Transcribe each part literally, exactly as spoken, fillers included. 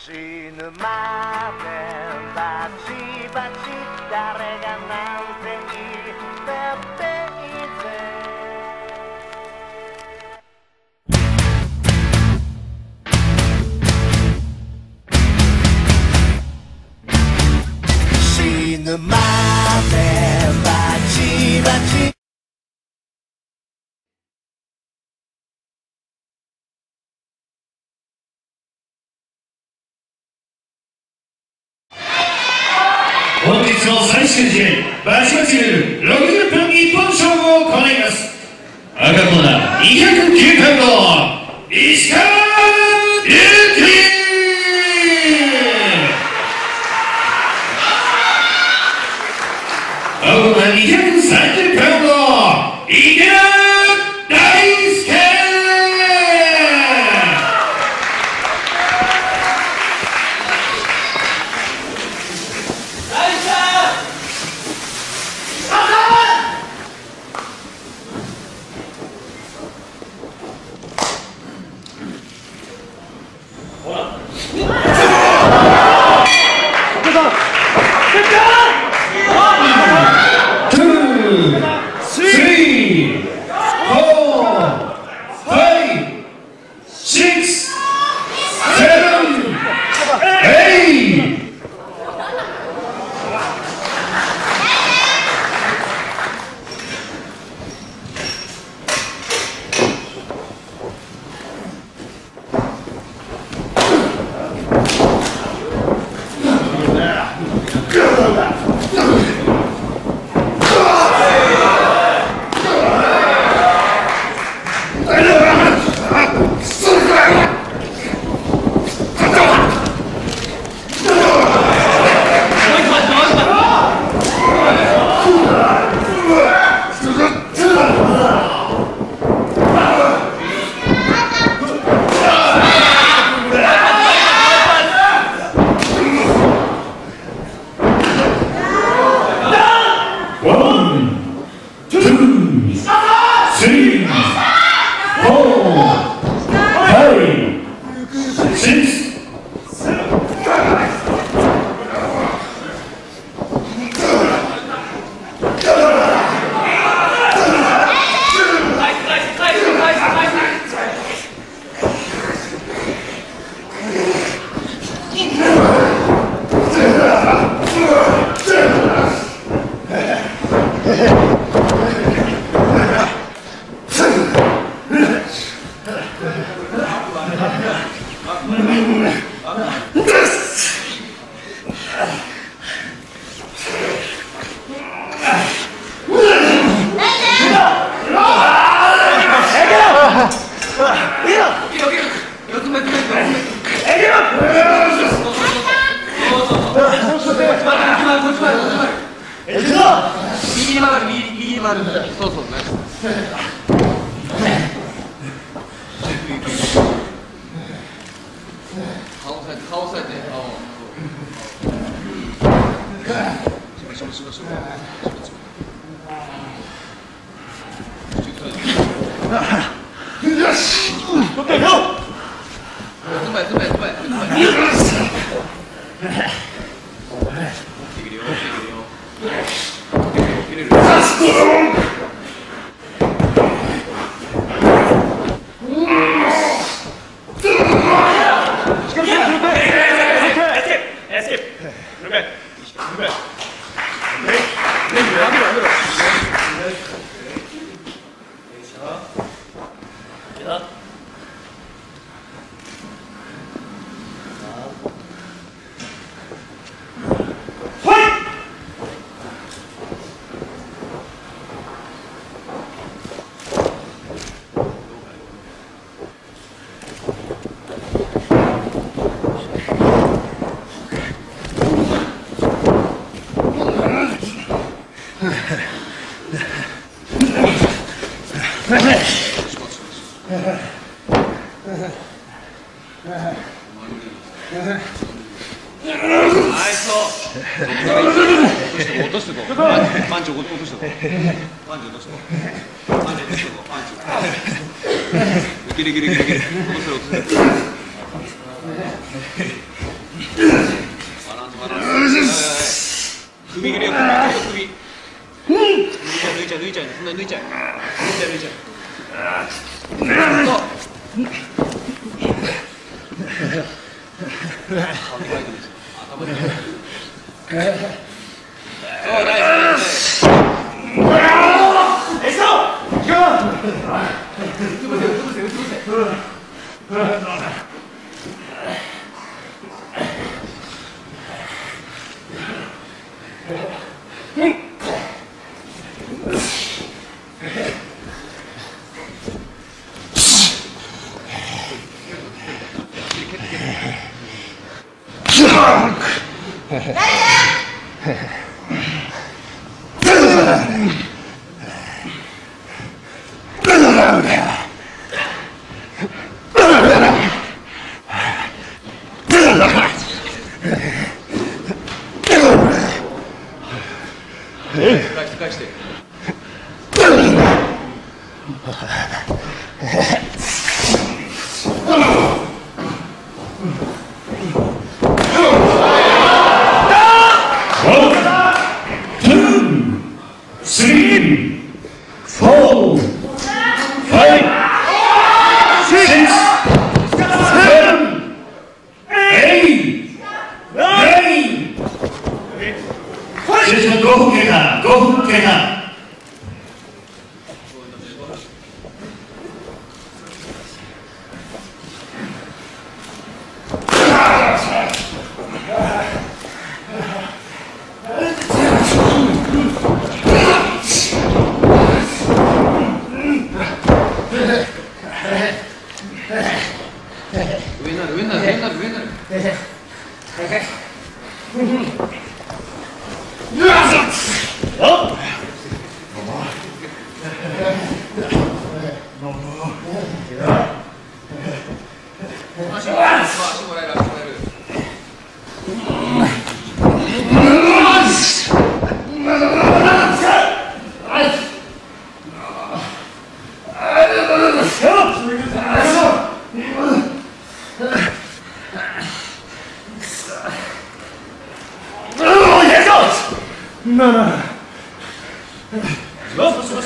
死ぬまでバチバチ誰がなんて言ったっていいぜ死ぬまでバチバチ本日の最終試合、バチバチルールろくじゅっぷん一本勝負を行います。赤コーナーにひゃくきゅうパウンド、石川祐希。青コーナーにひゃくさんじゅっパウンド、池田大輔。 右に曲がる、右に曲がる。そうそうね。顔押さえて、顔押さえて、顔。しばしばしばしば。よし。取ってよ。つまえつまえつまえつまえ。できるよ、できるよ。切れる。落としてこう。パンチ落としてこう。パンチ落としてこう。パンチ落としてこう。パンチ。いけるいけるいけるいける。落とせる落とせる。 首切れよ、首首首。抜いちゃう抜いちゃう抜いちゃうそんなに抜いちゃう抜いちゃう抜いちゃう。そうナイスナイス。えっと。うつ伏せうつ伏せうつ伏せ。返して返して。 ごふん経過、ごふん経過。 上になる、上になる、上になる、上になる。足もらえる、足もらえる。 No, no. Vamos, vamos.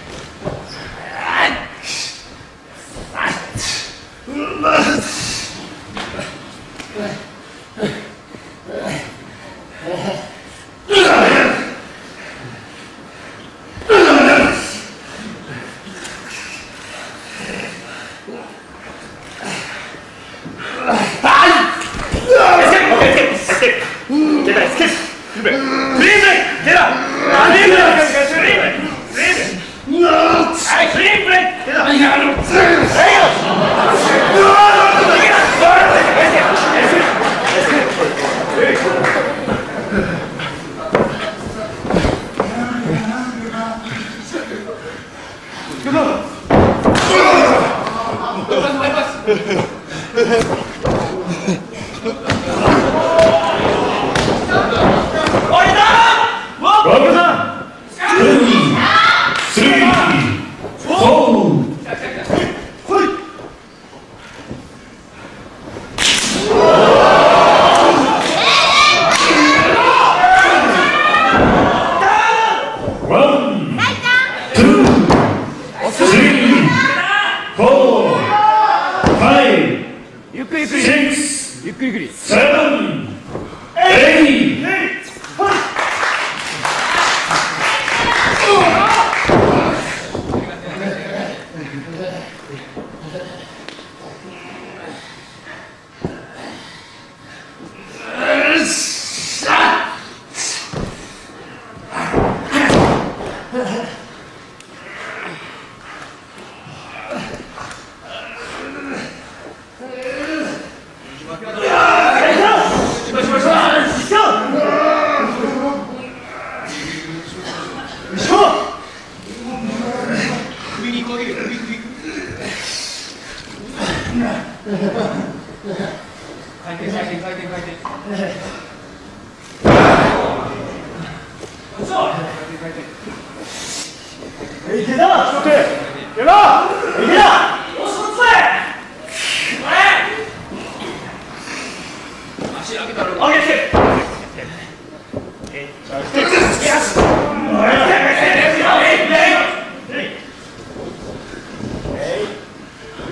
ゆっくりゆっくり。 seven, eight.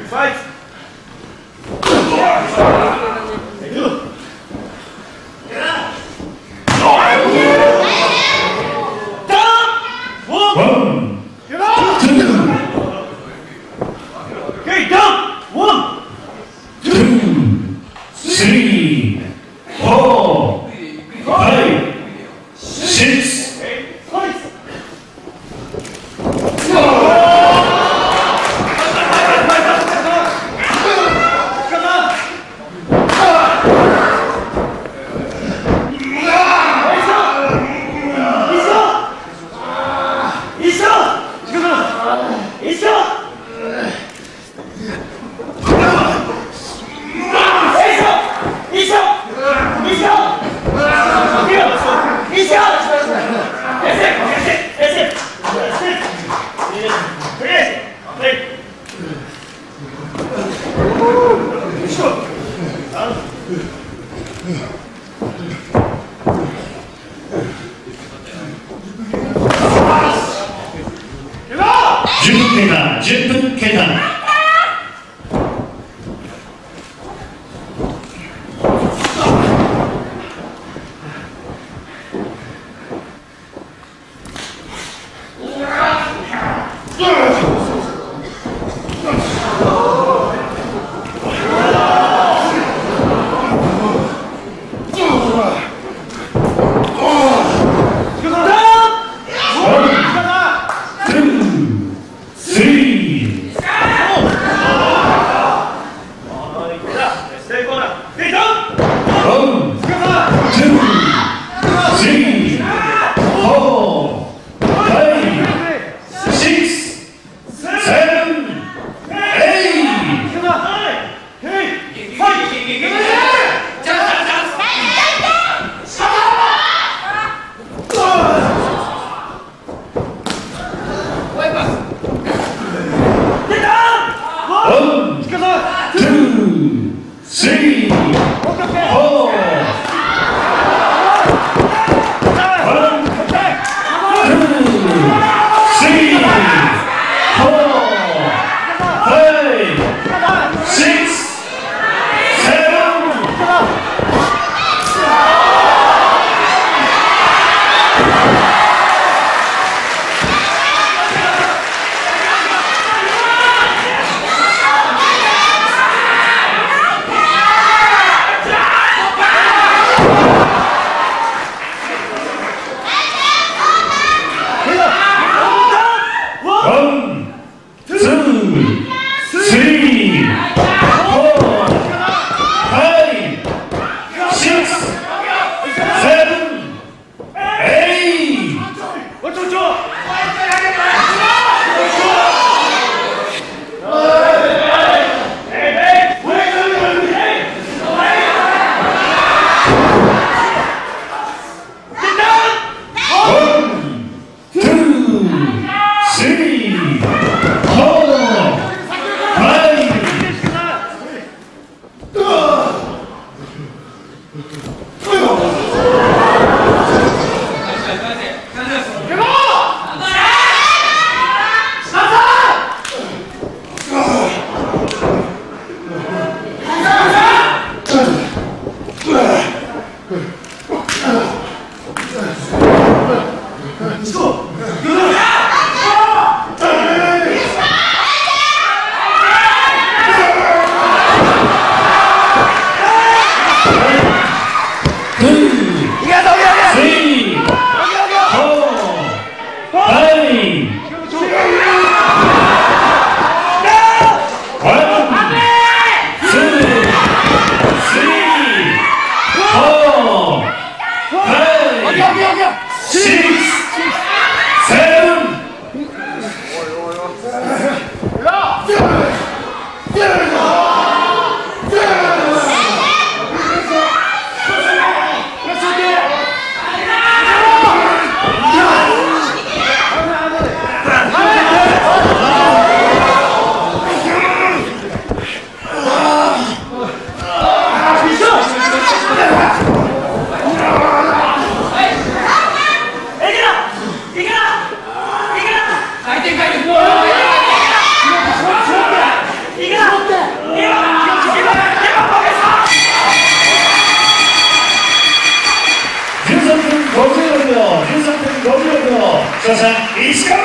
じゅっぷん経過、じゅっぷん経過。 石川